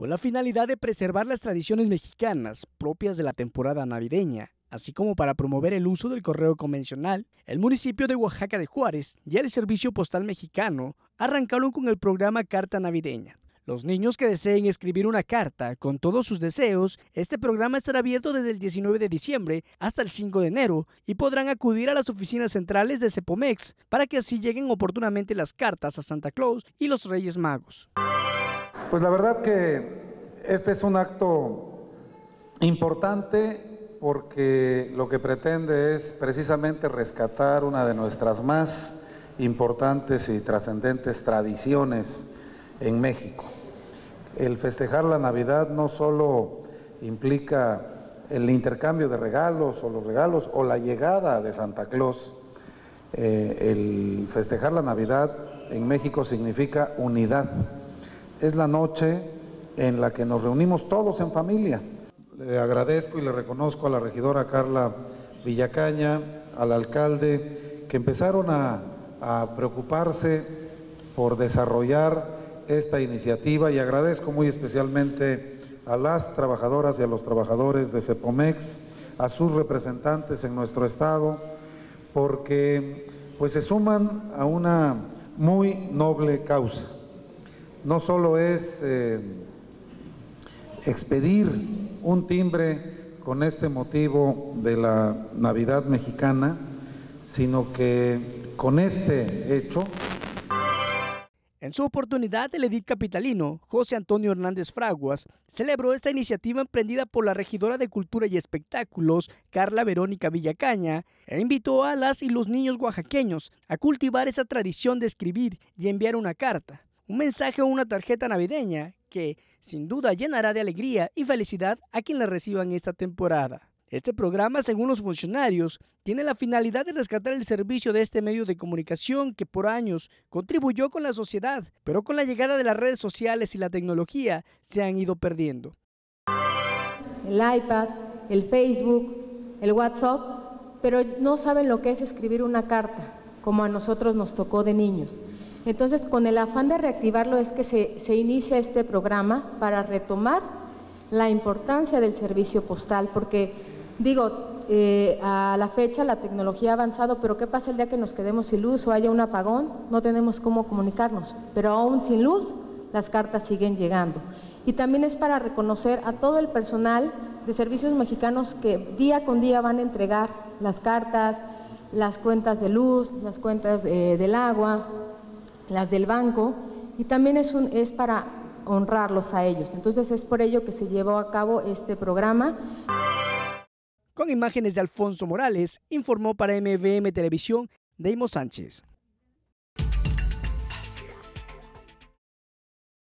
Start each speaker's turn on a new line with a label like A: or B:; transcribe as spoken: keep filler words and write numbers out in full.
A: con la finalidad de preservar las tradiciones mexicanas propias de la temporada navideña, así como para promover el uso del correo convencional. El municipio de Oaxaca de Juárez y el Servicio Postal Mexicano arrancaron con el programa Carta Navideña. Los niños que deseen escribir una carta con todos sus deseos, este programa estará abierto desde el diecinueve de diciembre hasta el cinco de enero y podrán acudir a las oficinas centrales de Cepomex para que así lleguen oportunamente las cartas a Santa Claus y los Reyes Magos.
B: Pues la verdad que este es un acto importante porque lo que pretende es precisamente rescatar una de nuestras más importantes y trascendentes tradiciones en México. El festejar la Navidad no solo implica el intercambio de regalos o los regalos o la llegada de Santa Claus. Eh, el festejar la Navidad en México significa unidad. Es la noche en la que nos reunimos todos en familia. Le agradezco y le reconozco a la regidora Carla Villacaña, al alcalde, que empezaron a, a preocuparse por desarrollar esta iniciativa, y agradezco muy especialmente a las trabajadoras y a los trabajadores de Cepomex, a sus representantes en nuestro estado, porque pues se suman a una muy noble causa. No solo es eh, expedir un timbre con este motivo de la Navidad mexicana, sino que con este hecho.
A: En su oportunidad, el edil capitalino, José Antonio Hernández Fraguas, celebró esta iniciativa emprendida por la regidora de Cultura y Espectáculos, Carla Verónica Villacaña, e invitó a las y los niños oaxaqueños a cultivar esa tradición de escribir y enviar una carta, un mensaje o una tarjeta navideña que, sin duda, llenará de alegría y felicidad a quien la reciba en esta temporada. Este programa, según los funcionarios, tiene la finalidad de rescatar el servicio de este medio de comunicación que por años contribuyó con la sociedad, pero con la llegada de las redes sociales y la tecnología se han ido perdiendo.
C: El iPad, el Facebook, el WhatsApp, pero no saben lo que es escribir una carta, como a nosotros nos tocó de niños. Entonces, con el afán de reactivarlo es que se, se inicia este programa para retomar la importancia del servicio postal, porque Digo, eh, a la fecha la tecnología ha avanzado, pero ¿qué pasa el día que nos quedemos sin luz o haya un apagón? No tenemos cómo comunicarnos, pero aún sin luz las cartas siguen llegando. Y también es para reconocer a todo el personal de servicios mexicanos que día con día van a entregar las cartas, las cuentas de luz, las cuentas de, del agua, las del banco, y también es, un, es para honrarlos a ellos. Entonces es por ello que se llevó a cabo este programa.
A: Con imágenes de Alfonso Morales, informó para M V M Televisión, Deimo Sánchez.